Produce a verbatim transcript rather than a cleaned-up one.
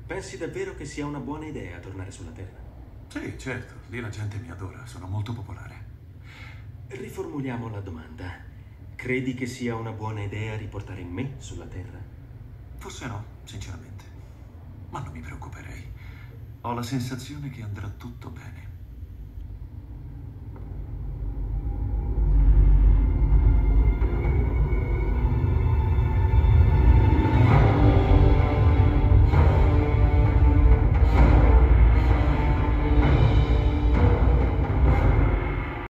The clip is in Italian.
Pensi davvero che sia una buona idea tornare sulla Terra? Sì, certo, lì la gente mi adora, sono molto popolare. Riformuliamo la domanda. Credi che sia una buona idea riportare me sulla Terra? Forse no, sinceramente. Ma non mi preoccuperei. Ho la sensazione che andrà tutto bene.